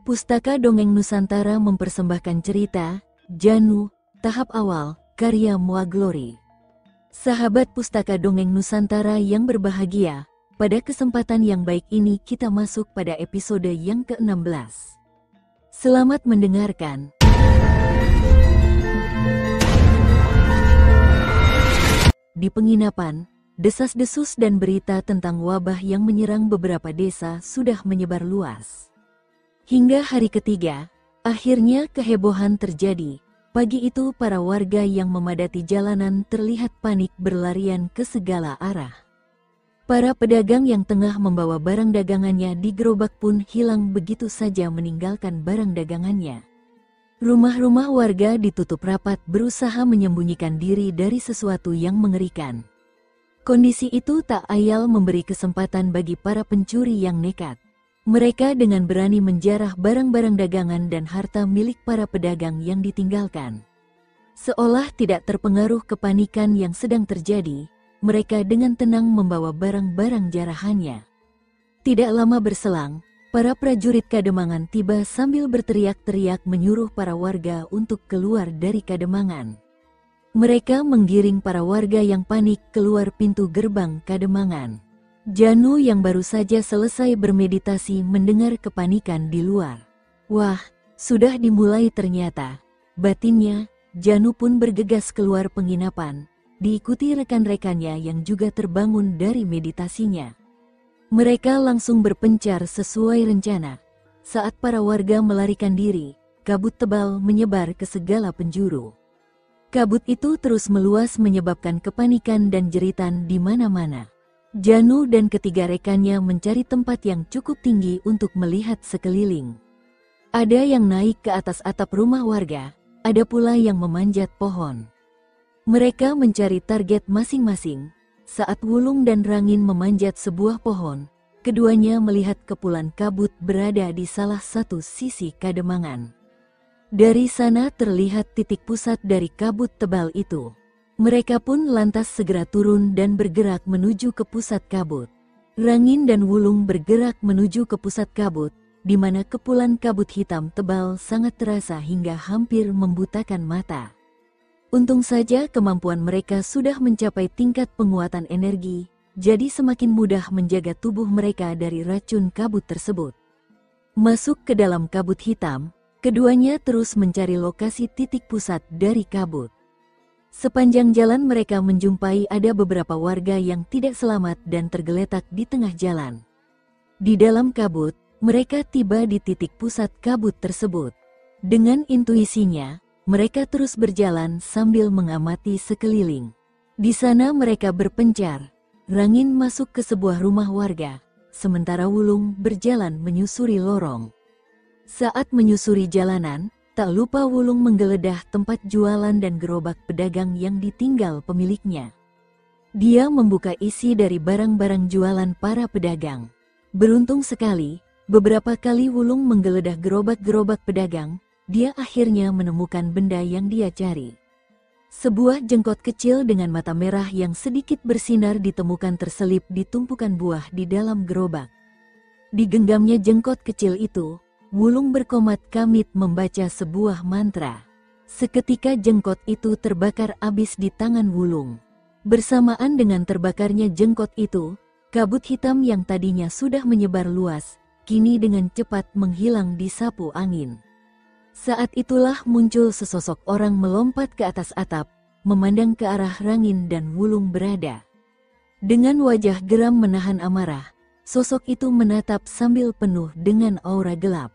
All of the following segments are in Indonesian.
Pustaka Dongeng Nusantara mempersembahkan cerita Janu, Tahap Awal, karya Moa Glory. Sahabat Pustaka Dongeng Nusantara yang berbahagia, pada kesempatan yang baik ini kita masuk pada episode yang ke-16. Selamat mendengarkan. Di penginapan, desas-desus dan berita tentang wabah yang menyerang beberapa desa sudah menyebar luas. Hingga hari ketiga, akhirnya kehebohan terjadi. Pagi itu para warga yang memadati jalanan terlihat panik berlarian ke segala arah. Para pedagang yang tengah membawa barang dagangannya di gerobak pun hilang begitu saja meninggalkan barang dagangannya. Rumah-rumah warga ditutup rapat berusaha menyembunyikan diri dari sesuatu yang mengerikan. Kondisi itu tak ayal memberi kesempatan bagi para pencuri yang nekat. Mereka dengan berani menjarah barang-barang dagangan dan harta milik para pedagang yang ditinggalkan. Seolah tidak terpengaruh kepanikan yang sedang terjadi, mereka dengan tenang membawa barang-barang jarahannya. Tidak lama berselang, para prajurit Kademangan tiba sambil berteriak-teriak menyuruh para warga untuk keluar dari Kademangan. Mereka menggiring para warga yang panik keluar pintu gerbang Kademangan. Janu yang baru saja selesai bermeditasi mendengar kepanikan di luar. Wah, sudah dimulai ternyata. Batinnya, Janu pun bergegas keluar penginapan, diikuti rekan-rekannya yang juga terbangun dari meditasinya. Mereka langsung berpencar sesuai rencana. Saat para warga melarikan diri, kabut tebal menyebar ke segala penjuru. Kabut itu terus meluas menyebabkan kepanikan dan jeritan di mana-mana. Janu dan ketiga rekannya mencari tempat yang cukup tinggi untuk melihat sekeliling. Ada yang naik ke atas atap rumah warga, ada pula yang memanjat pohon. Mereka mencari target masing-masing. Saat Wulung dan Rangin memanjat sebuah pohon, keduanya melihat kepulan kabut berada di salah satu sisi Kademangan. Dari sana terlihat titik pusat dari kabut tebal itu. Mereka pun lantas segera turun dan bergerak menuju ke pusat kabut. Rangin dan Wulung bergerak menuju ke pusat kabut, di mana kepulan kabut hitam tebal sangat terasa hingga hampir membutakan mata. Untung saja kemampuan mereka sudah mencapai tingkat penguatan energi, jadi semakin mudah menjaga tubuh mereka dari racun kabut tersebut. Masuk ke dalam kabut hitam, keduanya terus mencari lokasi titik pusat dari kabut. Sepanjang jalan mereka menjumpai ada beberapa warga yang tidak selamat dan tergeletak di tengah jalan. Di dalam kabut, mereka tiba di titik pusat kabut tersebut. Dengan intuisinya, mereka terus berjalan sambil mengamati sekeliling. Di sana mereka berpencar. Rangin masuk ke sebuah rumah warga, sementara Wulung berjalan menyusuri lorong. Saat menyusuri jalanan, tak lupa Wulung menggeledah tempat jualan dan gerobak pedagang yang ditinggal pemiliknya. Dia membuka isi dari barang-barang jualan para pedagang. Beruntung sekali, beberapa kali Wulung menggeledah gerobak-gerobak pedagang, dia akhirnya menemukan benda yang dia cari. Sebuah jengkot kecil dengan mata merah yang sedikit bersinar ditemukan terselip di tumpukan buah di dalam gerobak. Digenggamnya jengkot kecil itu, Wulung berkomat kamit membaca sebuah mantra. Seketika jengkot itu terbakar abis di tangan Wulung. Bersamaan dengan terbakarnya jengkot itu, kabut hitam yang tadinya sudah menyebar luas, kini dengan cepat menghilang disapu angin. Saat itulah muncul sesosok orang melompat ke atas atap, memandang ke arah Rangin dan Wulung berada. Dengan wajah geram menahan amarah, sosok itu menatap sambil penuh dengan aura gelap.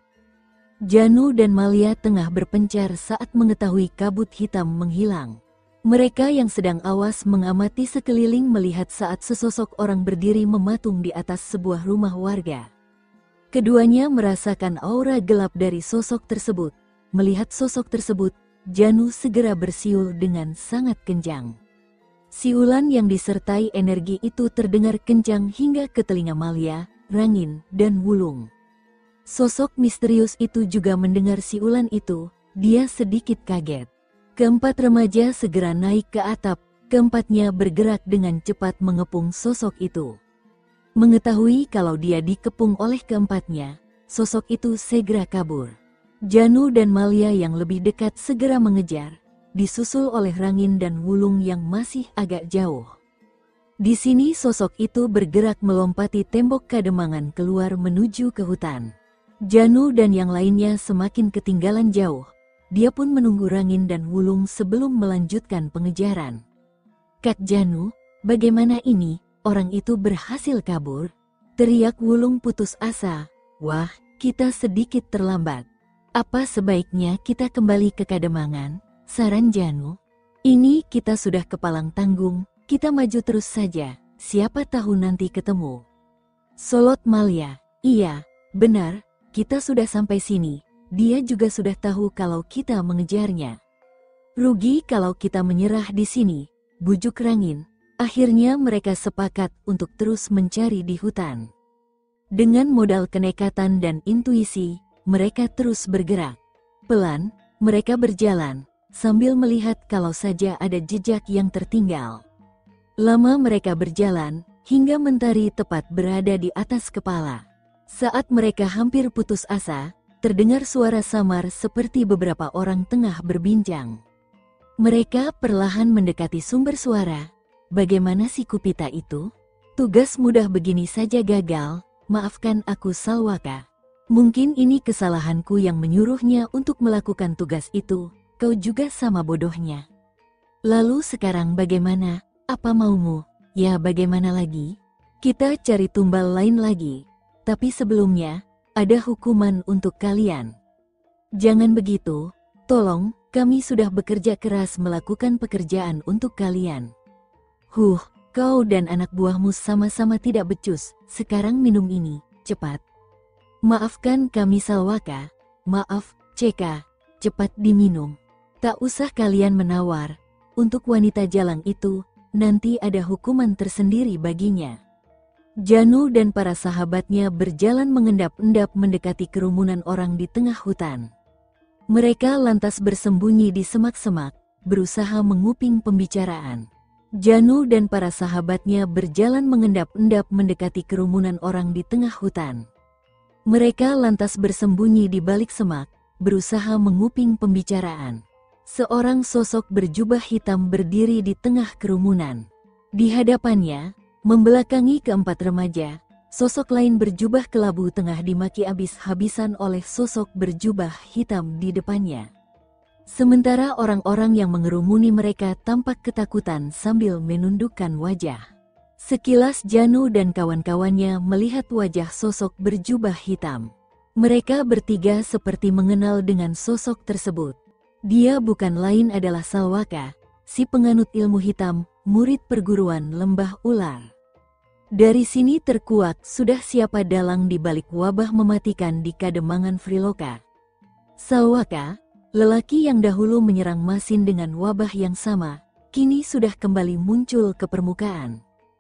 Janu dan Malia tengah berpencar saat mengetahui kabut hitam menghilang. Mereka yang sedang awas mengamati sekeliling melihat saat sesosok orang berdiri mematung di atas sebuah rumah warga. Keduanya merasakan aura gelap dari sosok tersebut. Melihat sosok tersebut, Janu segera bersiul dengan sangat kencang. Siulan yang disertai energi itu terdengar kencang hingga ke telinga Malia, Rangin, dan Wulung. Sosok misterius itu juga mendengar siulan itu, dia sedikit kaget. Keempat remaja segera naik ke atap, keempatnya bergerak dengan cepat mengepung sosok itu. Mengetahui kalau dia dikepung oleh keempatnya, sosok itu segera kabur. Janu dan Malia yang lebih dekat segera mengejar, disusul oleh Rangin dan Wulung yang masih agak jauh. Di sini sosok itu bergerak melompati tembok Kademangan keluar menuju ke hutan. Janu dan yang lainnya semakin ketinggalan jauh. Dia pun menunggu Rangin dan Wulung sebelum melanjutkan pengejaran. "Kak Janu, bagaimana ini? Orang itu berhasil kabur?" teriak Wulung putus asa. "Wah, kita sedikit terlambat. Apa sebaiknya kita kembali ke Kademangan?" saran Janu. "Ini kita sudah kepalang tanggung, kita maju terus saja, siapa tahu nanti ketemu." Solot Malia, "Iya, benar, kita sudah sampai sini, dia juga sudah tahu kalau kita mengejarnya. Rugi kalau kita menyerah di sini," bujuk Rangin. Akhirnya mereka sepakat untuk terus mencari di hutan. Dengan modal kenekatan dan intuisi, mereka terus bergerak. Pelan, mereka berjalan, sambil melihat kalau saja ada jejak yang tertinggal. Lama mereka berjalan, hingga mentari tepat berada di atas kepala. Saat mereka hampir putus asa, terdengar suara samar seperti beberapa orang tengah berbincang. Mereka perlahan mendekati sumber suara. "Bagaimana si Kupita itu? Tugas mudah begini saja gagal, maafkan aku Salwaka. Mungkin ini kesalahanku yang menyuruhnya untuk melakukan tugas itu, kau juga sama bodohnya. Lalu sekarang bagaimana? Apa maumu?" "Ya bagaimana lagi? Kita cari tumbal lain lagi. Tapi sebelumnya, ada hukuman untuk kalian." "Jangan begitu, tolong, kami sudah bekerja keras melakukan pekerjaan untuk kalian." Kau dan anak buahmu sama-sama tidak becus, sekarang minum ini, cepat." "Maafkan kami Salwaka." "Maaf, Ceka, cepat diminum. Tak usah kalian menawar, untuk wanita jalang itu, nanti ada hukuman tersendiri baginya." Janu dan para sahabatnya berjalan mengendap-endap mendekati kerumunan orang di tengah hutan. Mereka lantas bersembunyi di semak-semak, berusaha menguping pembicaraan. Janu dan para sahabatnya berjalan mengendap-endap mendekati kerumunan orang di tengah hutan. Mereka lantas bersembunyi di balik semak, berusaha menguping pembicaraan. Seorang sosok berjubah hitam berdiri di tengah kerumunan. Di hadapannya, membelakangi keempat remaja, sosok lain berjubah kelabu tengah dimaki habis-habisan oleh sosok berjubah hitam di depannya. Sementara orang-orang yang mengerumuni mereka tampak ketakutan sambil menundukkan wajah. Sekilas Janu dan kawan-kawannya melihat wajah sosok berjubah hitam. Mereka bertiga seperti mengenal dengan sosok tersebut. Dia bukan lain adalah Salwaka, si penganut ilmu hitam, murid perguruan Lembah Ular. Dari sini terkuak sudah siapa dalang di balik wabah mematikan di Kademangan Vriloka. Salwaka, lelaki yang dahulu menyerang Masin dengan wabah yang sama, kini sudah kembali muncul ke permukaan.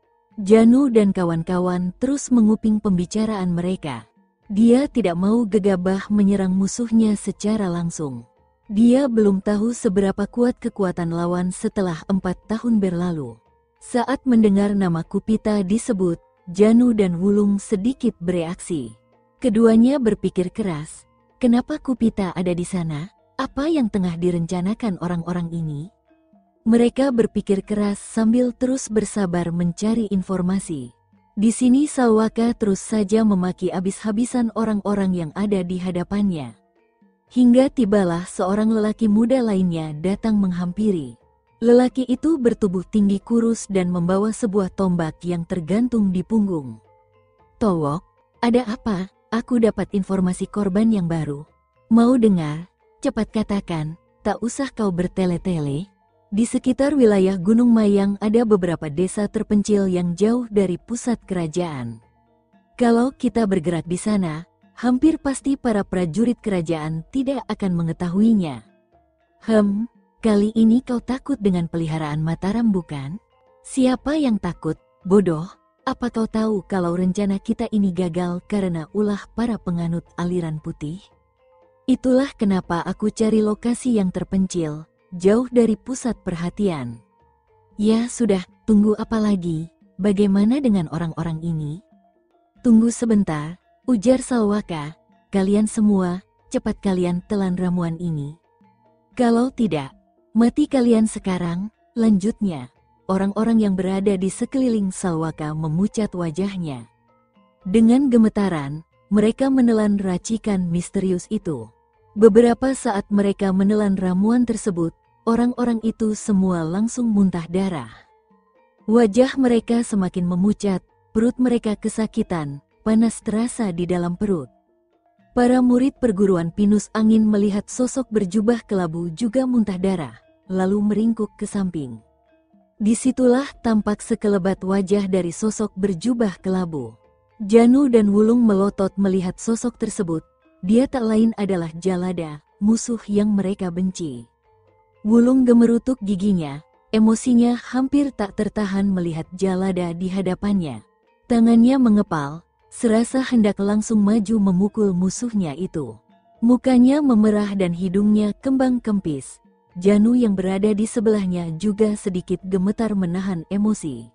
Janu dan kawan-kawan terus menguping pembicaraan mereka. Dia tidak mau gegabah menyerang musuhnya secara langsung. Dia belum tahu seberapa kuat kekuatan lawan setelah 4 tahun berlalu. Saat mendengar nama Kupita disebut, Janu dan Wulung sedikit bereaksi. Keduanya berpikir keras, kenapa Kupita ada di sana? Apa yang tengah direncanakan orang-orang ini? Mereka berpikir keras sambil terus bersabar mencari informasi. Di sini Salwaka terus saja memaki habis-habisan orang-orang yang ada di hadapannya. Hingga tibalah seorang lelaki muda lainnya datang menghampiri. Lelaki itu bertubuh tinggi kurus dan membawa sebuah tombak yang tergantung di punggung. "Towok, ada apa? Aku dapat informasi korban yang baru. Mau dengar? Cepat katakan, tak usah kau bertele-tele." Di sekitar wilayah Gunung Mayang ada beberapa desa terpencil yang jauh dari pusat kerajaan. Kalau kita bergerak di sana, hampir pasti para prajurit kerajaan tidak akan mengetahuinya. Kali ini kau takut dengan peliharaan Mataram bukan? Siapa yang takut, bodoh? Apa kau tahu kalau rencana kita ini gagal karena ulah para penganut aliran putih? Itulah kenapa aku cari lokasi yang terpencil, jauh dari pusat perhatian. Ya sudah, tunggu apa lagi? Bagaimana dengan orang-orang ini? Tunggu sebentar, ujar Salwaka. kalian semua, cepat kalian telan ramuan ini. Kalau tidak, mati kalian sekarang." Lanjutnya, orang-orang yang berada di sekeliling Salwaka memucat wajahnya. Dengan gemetaran, mereka menelan racikan misterius itu. Beberapa saat mereka menelan ramuan tersebut, orang-orang itu semua langsung muntah darah. Wajah mereka semakin memucat, perut mereka kesakitan, panas terasa di dalam perut. Para murid perguruan Pinus Angin melihat sosok berjubah kelabu juga muntah darah, lalu meringkuk ke samping. Disitulah tampak sekelebat wajah dari sosok berjubah kelabu. Janu dan Wulung melotot melihat sosok tersebut. Dia tak lain adalah Jalada, musuh yang mereka benci. Wulung gemerutuk giginya, emosinya hampir tak tertahan melihat Jalada di hadapannya. Tangannya mengepal, serasa hendak langsung maju memukul musuhnya itu. Mukanya memerah dan hidungnya kembang kempis. Janu yang berada di sebelahnya juga sedikit gemetar menahan emosi.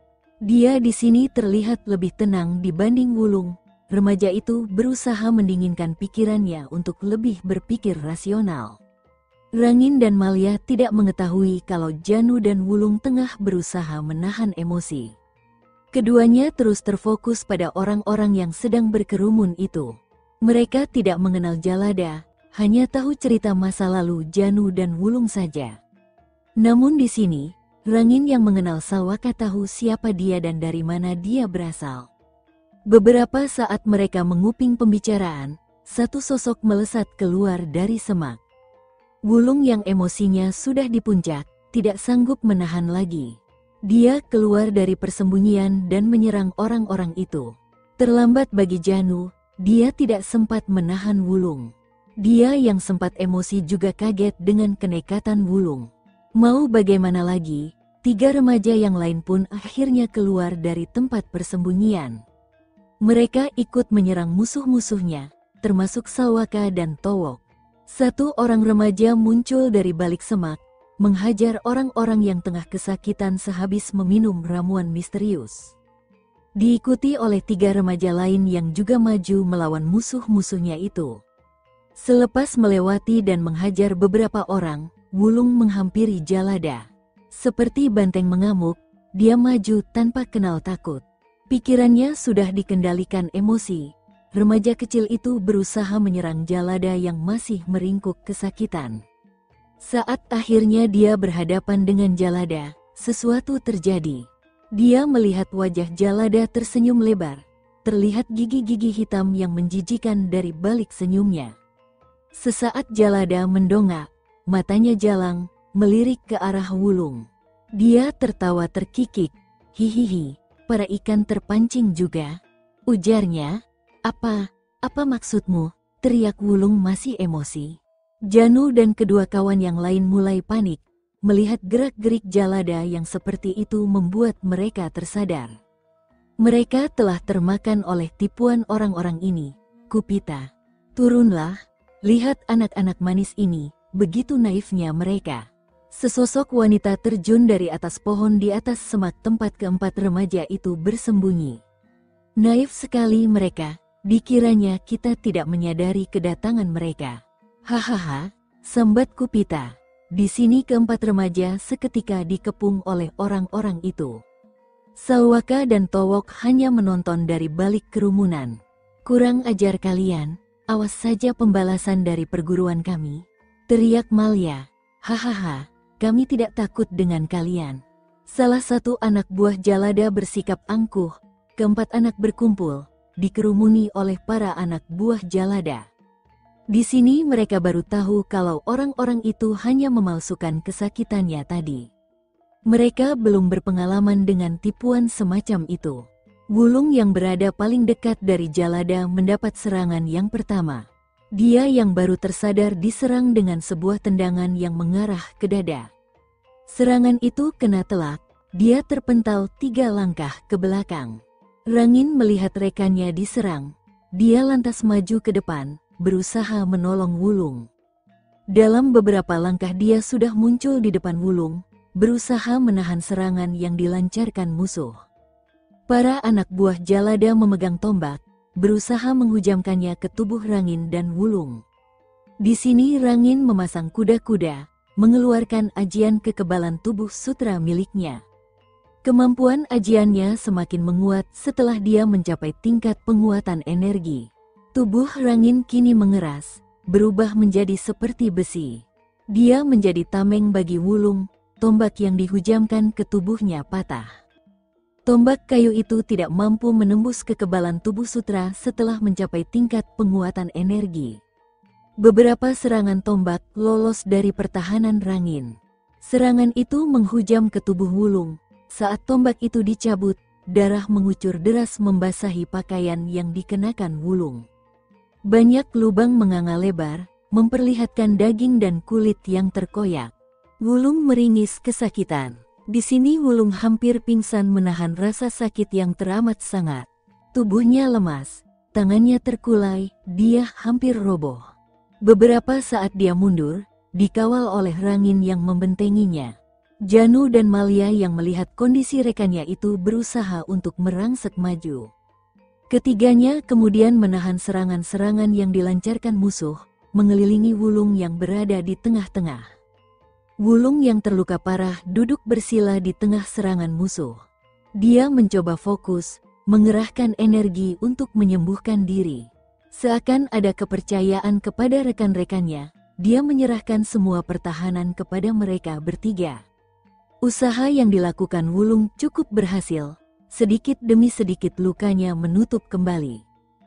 Dia di sini terlihat lebih tenang dibanding Wulung. Remaja itu berusaha mendinginkan pikirannya untuk lebih berpikir rasional. Rangin dan Malia tidak mengetahui kalau Janu dan Wulung tengah berusaha menahan emosi. Keduanya terus terfokus pada orang-orang yang sedang berkerumun itu. Mereka tidak mengenal Jalada, hanya tahu cerita masa lalu Janu dan Wulung saja. Namun di sini, Rangin yang mengenal Salwaka tahu siapa dia dan dari mana dia berasal. Beberapa saat mereka menguping pembicaraan, satu sosok melesat keluar dari semak. Wulung yang emosinya sudah di puncak, tidak sanggup menahan lagi. Dia keluar dari persembunyian dan menyerang orang-orang itu. Terlambat bagi Janu, dia tidak sempat menahan Wulung. Dia yang sempat emosi juga kaget dengan kenekatan Wulung. Mau bagaimana lagi, tiga remaja yang lain pun akhirnya keluar dari tempat persembunyian. Mereka ikut menyerang musuh-musuhnya, termasuk Salwaka dan Towok. Satu orang remaja muncul dari balik semak, menghajar orang-orang yang tengah kesakitan sehabis meminum ramuan misterius. Diikuti oleh tiga remaja lain yang juga maju melawan musuh-musuhnya itu. Selepas melewati dan menghajar beberapa orang, Wulung menghampiri Jalada. Seperti banteng mengamuk, dia maju tanpa kenal takut. Pikirannya sudah dikendalikan emosi. Remaja kecil itu berusaha menyerang Jalada yang masih meringkuk kesakitan. Saat akhirnya dia berhadapan dengan Jalada, sesuatu terjadi. Dia melihat wajah Jalada tersenyum lebar. Terlihat gigi-gigi hitam yang menjijikan dari balik senyumnya. Sesaat Jalada mendongak, matanya jalang, melirik ke arah Wulung. Dia tertawa terkikik. "Hihihi. Para ikan terpancing juga," ujarnya. Apa maksudmu?" teriak Wulung masih emosi. Janu dan kedua kawan yang lain mulai panik, melihat gerak-gerik Jalada yang seperti itu membuat mereka tersadar. Mereka telah termakan oleh tipuan orang-orang ini. "Kupita, turunlah, lihat anak-anak manis ini, begitu naifnya mereka." Sesosok wanita terjun dari atas pohon di atas semak tempat keempat remaja itu bersembunyi. "Naif sekali mereka, dikiranya kita tidak menyadari kedatangan mereka." "Hahaha," sambat Kupita. Di sini keempat remaja seketika dikepung oleh orang-orang itu. Salwaka dan Towok hanya menonton dari balik kerumunan. "Kurang ajar kalian, awas saja pembalasan dari perguruan kami," teriak Malia. "Hahaha. Kami tidak takut dengan kalian." Salah satu anak buah Jalada bersikap angkuh. Keempat anak berkumpul, dikerumuni oleh para anak buah Jalada. Di sini mereka baru tahu kalau orang-orang itu hanya memalsukan kesakitannya tadi. Mereka belum berpengalaman dengan tipuan semacam itu. Wulung yang berada paling dekat dari Jalada mendapat serangan yang pertama. Dia yang baru tersadar diserang dengan sebuah tendangan yang mengarah ke dada. Serangan itu kena telak, dia terpental 3 langkah ke belakang. Rangin melihat rekannya diserang, dia lantas maju ke depan, berusaha menolong Wulung. Dalam beberapa langkah dia sudah muncul di depan Wulung, berusaha menahan serangan yang dilancarkan musuh. Para anak buah Jalada memegang tombak, berusaha menghujamkannya ke tubuh Rangin dan Wulung. Di sini Rangin memasang kuda-kuda, mengeluarkan ajian kekebalan tubuh sutra miliknya. Kemampuan ajiannya semakin menguat setelah dia mencapai tingkat penguatan energi. Tubuh Rangin kini mengeras, berubah menjadi seperti besi. Dia menjadi tameng bagi Wulung, tombak yang dihujamkan ke tubuhnya patah. Tombak kayu itu tidak mampu menembus kekebalan tubuh sutra setelah mencapai tingkat penguatan energi. Beberapa serangan tombak lolos dari pertahanan Rangin. Serangan itu menghujam ke tubuh Wulung. Saat tombak itu dicabut, darah mengucur deras membasahi pakaian yang dikenakan Wulung. Banyak lubang menganga lebar, memperlihatkan daging dan kulit yang terkoyak. Wulung meringis kesakitan. Di sini Wulung hampir pingsan menahan rasa sakit yang teramat sangat. Tubuhnya lemas, tangannya terkulai, dia hampir roboh. Beberapa saat dia mundur, dikawal oleh Rangin yang membentenginya. Janu dan Malia yang melihat kondisi rekannya itu berusaha untuk merangsek maju. Ketiganya kemudian menahan serangan-serangan yang dilancarkan musuh, mengelilingi Wulung yang berada di tengah-tengah. Wulung yang terluka parah duduk bersila di tengah serangan musuh. Dia mencoba fokus, mengerahkan energi untuk menyembuhkan diri. Seakan ada kepercayaan kepada rekan-rekannya, dia menyerahkan semua pertahanan kepada mereka bertiga. Usaha yang dilakukan Wulung cukup berhasil, sedikit demi sedikit lukanya menutup kembali.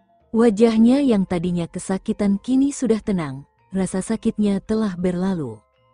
Wajahnya yang tadinya kesakitan kini sudah tenang, rasa sakitnya telah berlalu.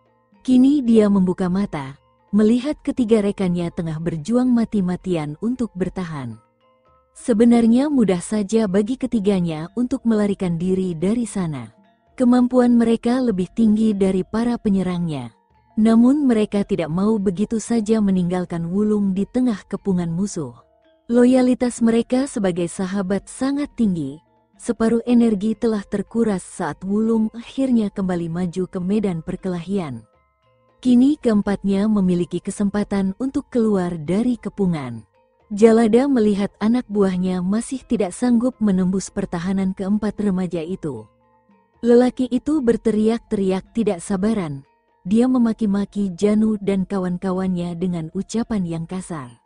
Kini dia membuka mata, melihat ketiga rekannya tengah berjuang mati-matian untuk bertahan. Sebenarnya mudah saja bagi ketiganya untuk melarikan diri dari sana. Kemampuan mereka lebih tinggi dari para penyerangnya. Namun mereka tidak mau begitu saja meninggalkan Wulung di tengah kepungan musuh. Loyalitas mereka sebagai sahabat sangat tinggi. Separuh energi telah terkuras saat Wulung akhirnya kembali maju ke medan perkelahian. Kini keempatnya memiliki kesempatan untuk keluar dari kepungan. Jalada melihat anak buahnya masih tidak sanggup menembus pertahanan keempat remaja itu. Lelaki itu berteriak-teriak tidak sabaran. Dia memaki-maki Janu dan kawan-kawannya dengan ucapan yang kasar.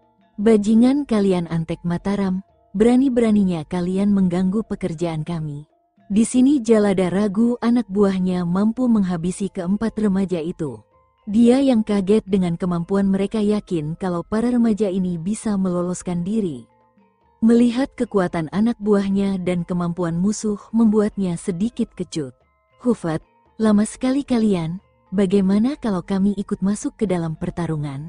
Bajingan kalian Antek Mataram, berani-beraninya kalian mengganggu pekerjaan kami. Di sini Jalada ragu anak buahnya mampu menghabisi keempat remaja itu. Dia yang kaget dengan kemampuan mereka yakin kalau para remaja ini bisa meloloskan diri. Melihat kekuatan anak buahnya dan kemampuan musuh membuatnya sedikit kecut. Hufat, lama sekali kalian. Bagaimana kalau kami ikut masuk ke dalam pertarungan?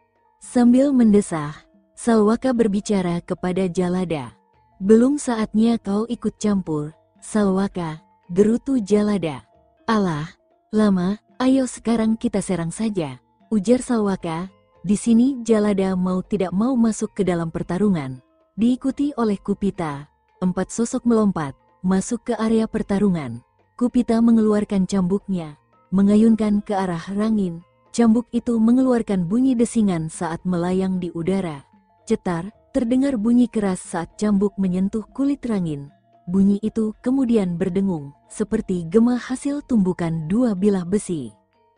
Sambil mendesah, Salwaka berbicara kepada Jalada. Belum saatnya kau ikut campur, Salwaka, gerutu Jalada. Alah, lama, ayo sekarang kita serang saja, ujar Salwaka. Di sini Jalada mau tidak mau masuk ke dalam pertarungan. Diikuti oleh Kupita, 4 sosok melompat, masuk ke area pertarungan. Kupita mengeluarkan cambuknya, mengayunkan ke arah Rangin. Cambuk itu mengeluarkan bunyi desingan saat melayang di udara. Cetar, terdengar bunyi keras saat cambuk menyentuh kulit Rangin. Bunyi itu kemudian berdengung, seperti gema hasil tumbukan 2 bilah besi.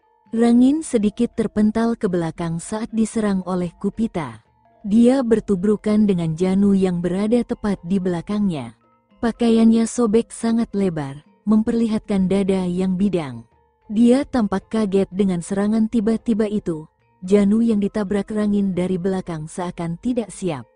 Rangin sedikit terpental ke belakang saat diserang oleh Kupita. Dia bertubrukan dengan Janu yang berada tepat di belakangnya. Pakaiannya sobek sangat lebar, memperlihatkan dada yang bidang. Dia tampak kaget dengan serangan tiba-tiba itu. Janu yang ditabrak Rangin dari belakang seakan tidak siap.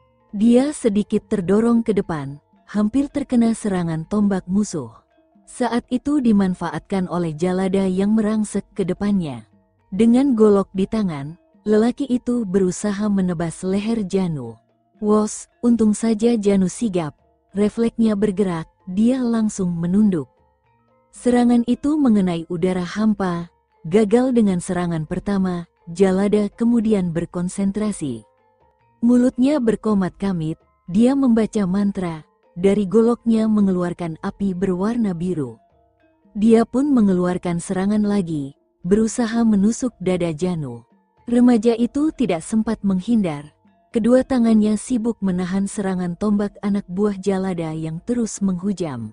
Dia sedikit terdorong ke depan, hampir terkena serangan tombak musuh. Saat itu dimanfaatkan oleh Jalada yang merangsek ke depannya. Dengan golok di tangan, lelaki itu berusaha menebas leher Janu. Wos, untung saja Janu sigap. Refleksnya bergerak, dia langsung menunduk. Serangan itu mengenai udara hampa, gagal dengan serangan pertama. Jalada kemudian berkonsentrasi. Mulutnya berkomat kamit, dia membaca mantra, dari goloknya mengeluarkan api berwarna biru. Dia pun mengeluarkan serangan lagi, berusaha menusuk dada Janu. Remaja itu tidak sempat menghindar. Kedua tangannya sibuk menahan serangan tombak anak buah Jalada yang terus menghujam.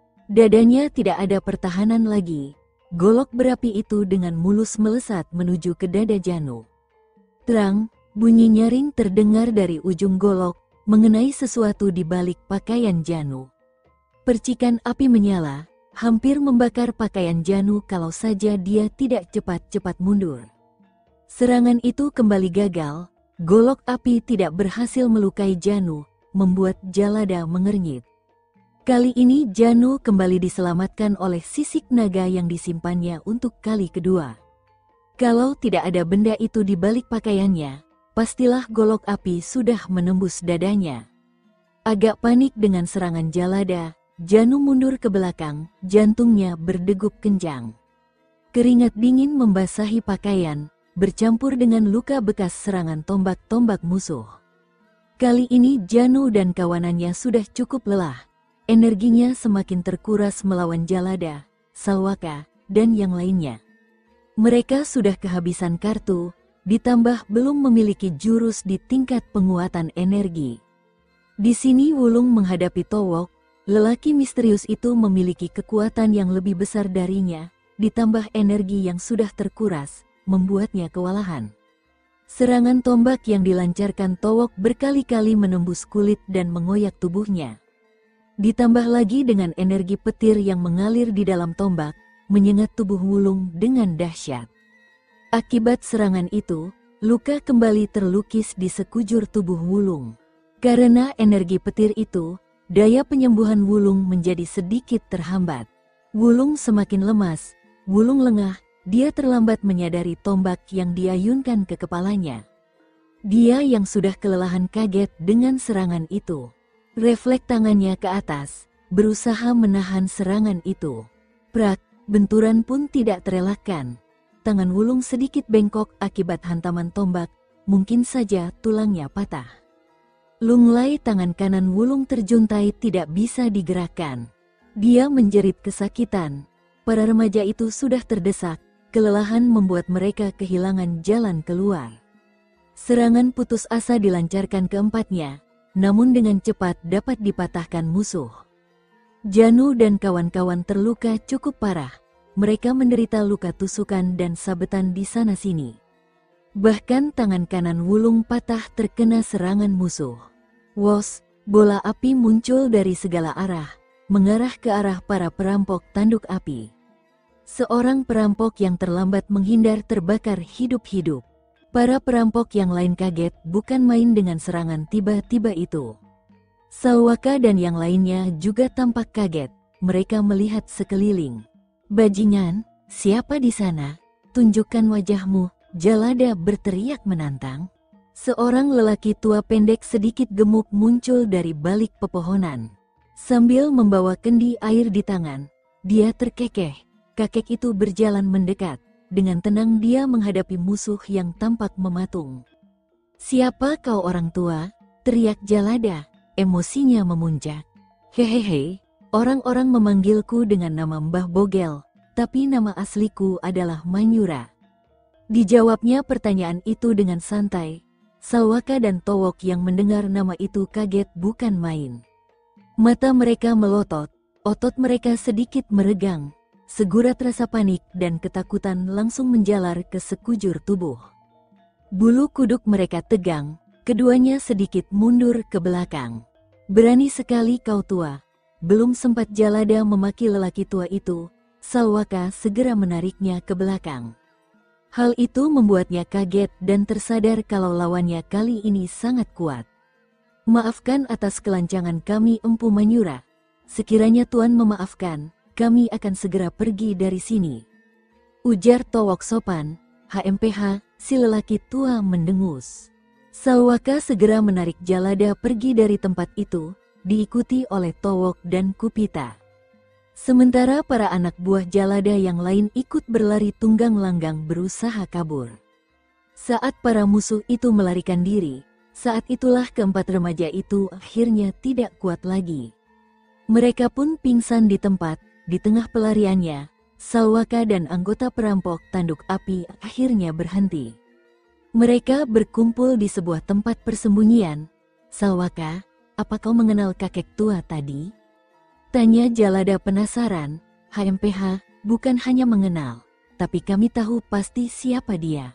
Dadanya tidak ada pertahanan lagi. Golok berapi itu dengan mulus melesat menuju ke dada Janu. Terang, bunyi nyaring terdengar dari ujung golok, mengenai sesuatu di balik pakaian Janu. Percikan api menyala, hampir membakar pakaian Janu kalau saja dia tidak cepat-cepat mundur. Serangan itu kembali gagal, golok api tidak berhasil melukai Janu, membuat Jalada mengernyit. Kali ini Janu kembali diselamatkan oleh sisik naga yang disimpannya untuk kali kedua. Kalau tidak ada benda itu di balik pakaiannya, pastilah golok api sudah menembus dadanya. Agak panik dengan serangan Jalada, Janu mundur ke belakang, jantungnya berdegup kencang. Keringat dingin membasahi pakaian, bercampur dengan luka bekas serangan tombak-tombak musuh. Kali ini Janu dan kawanannya sudah cukup lelah. Energinya semakin terkuras melawan Jalada, Salwaka, dan yang lainnya. Mereka sudah kehabisan kartu, ditambah belum memiliki jurus di tingkat penguatan energi. Di sini Wulung menghadapi Towok, lelaki misterius itu memiliki kekuatan yang lebih besar darinya, ditambah energi yang sudah terkuras, membuatnya kewalahan. Serangan tombak yang dilancarkan Towok berkali-kali menembus kulit dan mengoyak tubuhnya. Ditambah lagi dengan energi petir yang mengalir di dalam tombak, menyengat tubuh Wulung dengan dahsyat. Akibat serangan itu, luka kembali terlukis di sekujur tubuh Wulung. Karena energi petir itu, daya penyembuhan Wulung menjadi sedikit terhambat. Wulung semakin lemas, Wulung lengah, dia terlambat menyadari tombak yang diayunkan ke kepalanya. Dia yang sudah kelelahan kaget dengan serangan itu. Refleks tangannya ke atas, berusaha menahan serangan itu. Prak, benturan pun tidak terelakkan. Tangan Wulung sedikit bengkok akibat hantaman tombak, mungkin saja tulangnya patah. Lunglai tangan kanan Wulung terjuntai tidak bisa digerakkan. Dia menjerit kesakitan. Para remaja itu sudah terdesak, kelelahan membuat mereka kehilangan jalan keluar. Serangan putus asa dilancarkan keempatnya, namun dengan cepat dapat dipatahkan musuh. Janu dan kawan-kawan terluka cukup parah. Mereka menderita luka tusukan dan sabetan di sana-sini. Bahkan tangan kanan Wulung patah terkena serangan musuh. Wos, bola api muncul dari segala arah, mengarah ke arah para perampok tanduk api. Seorang perampok yang terlambat menghindar terbakar hidup-hidup. Para perampok yang lain kaget bukan main dengan serangan tiba-tiba itu. Salwaka dan yang lainnya juga tampak kaget, mereka melihat sekeliling. Bajingan, siapa di sana? Tunjukkan wajahmu, Jalada berteriak menantang. Seorang lelaki tua pendek sedikit gemuk muncul dari balik pepohonan. Sambil membawa kendi air di tangan, dia terkekeh, kakek itu berjalan mendekat. Dengan tenang dia menghadapi musuh yang tampak mematung. "Siapa kau orang tua?" teriak Jalada, emosinya memuncak. "Hehehe, orang-orang memanggilku dengan nama Mbah Bogel, tapi nama asliku adalah Manyura." Dijawabnya pertanyaan itu dengan santai. Salwaka dan Towok yang mendengar nama itu kaget bukan main. Mata mereka melotot, otot mereka sedikit meregang. Segurat rasa panik dan ketakutan langsung menjalar ke sekujur tubuh. Bulu kuduk mereka tegang, keduanya sedikit mundur ke belakang. "Berani sekali kau tua." Belum sempat Jalada memaki lelaki tua itu, Salwaka segera menariknya ke belakang. Hal itu membuatnya kaget dan tersadar kalau lawannya kali ini sangat kuat. "Maafkan atas kelancangan kami, Empu Manyura. Sekiranya Tuan memaafkan, kami akan segera pergi dari sini," ujar Towok sopan. "HMPH," si lelaki tua mendengus. Salwaka segera menarik Jalada pergi dari tempat itu, diikuti oleh Towok dan Kupita. Sementara para anak buah Jalada yang lain ikut berlari tunggang langgang berusaha kabur. Saat para musuh itu melarikan diri, saat itulah keempat remaja itu akhirnya tidak kuat lagi. Mereka pun pingsan di tempat. Di tengah pelariannya, Salwaka dan anggota perampok tanduk api akhirnya berhenti. Mereka berkumpul di sebuah tempat persembunyian. "Salwaka, apa kau mengenal kakek tua tadi?" tanya Jalada penasaran. "HMPH, bukan hanya mengenal, tapi kami tahu pasti siapa dia."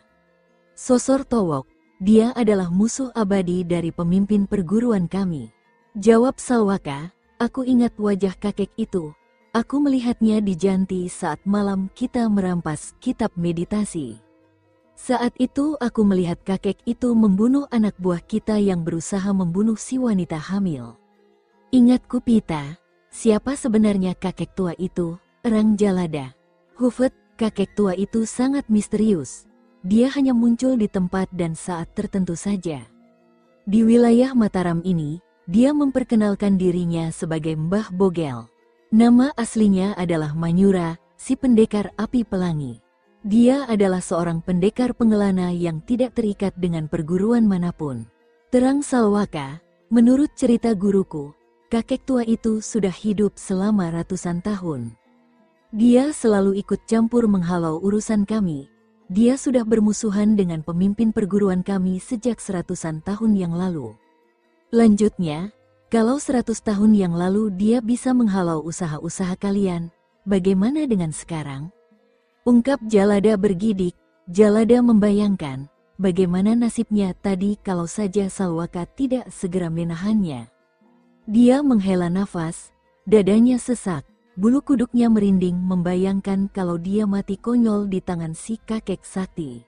"Sosor Towok, dia adalah musuh abadi dari pemimpin perguruan kami," jawab Salwaka. "Aku ingat wajah kakek itu. Aku melihatnya di Janti saat malam kita merampas kitab meditasi. Saat itu aku melihat kakek itu membunuh anak buah kita yang berusaha membunuh si wanita hamil." "Ingatku Pita, siapa sebenarnya kakek tua itu?" erang Jalada. "Hufet, kakek tua itu sangat misterius. Dia hanya muncul di tempat dan saat tertentu saja. Di wilayah Mataram ini, dia memperkenalkan dirinya sebagai Mbah Bogel. Nama aslinya adalah Manyura, si pendekar api pelangi. Dia adalah seorang pendekar pengelana yang tidak terikat dengan perguruan manapun," terang Salwaka. "Menurut cerita guruku, kakek tua itu sudah hidup selama ratusan tahun. Dia selalu ikut campur menghalau urusan kami. Dia sudah bermusuhan dengan pemimpin perguruan kami sejak 100-an tahun yang lalu. Lanjutnya, kalau 100 tahun yang lalu dia bisa menghalau usaha-usaha kalian, bagaimana dengan sekarang?" ungkap Jalada bergidik. Jalada membayangkan bagaimana nasibnya tadi kalau saja Salwaka tidak segera menahannya. Dia menghela nafas, dadanya sesak, bulu kuduknya merinding membayangkan kalau dia mati konyol di tangan si kakek sakti.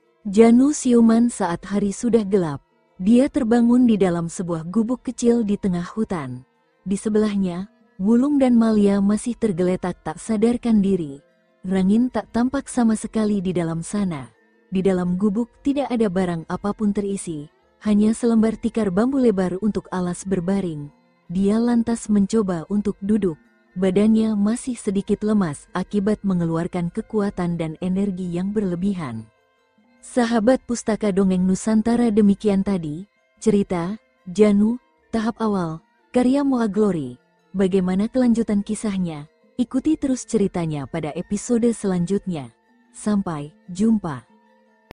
Janu siuman saat hari sudah gelap. Dia terbangun di dalam sebuah gubuk kecil di tengah hutan. Di sebelahnya, Wulung dan Malia masih tergeletak tak sadarkan diri. Rangin tak tampak sama sekali di dalam sana. Di dalam gubuk tidak ada barang apapun terisi, hanya selembar tikar bambu lebar untuk alas berbaring. Dia lantas mencoba untuk duduk. Badannya masih sedikit lemas akibat mengeluarkan kekuatan dan energi yang berlebihan. Sahabat Pustaka Dongeng Nusantara, demikian tadi cerita Janu, tahap awal, karya Moa Glory. Bagaimana kelanjutan kisahnya? Ikuti terus ceritanya pada episode selanjutnya. Sampai jumpa.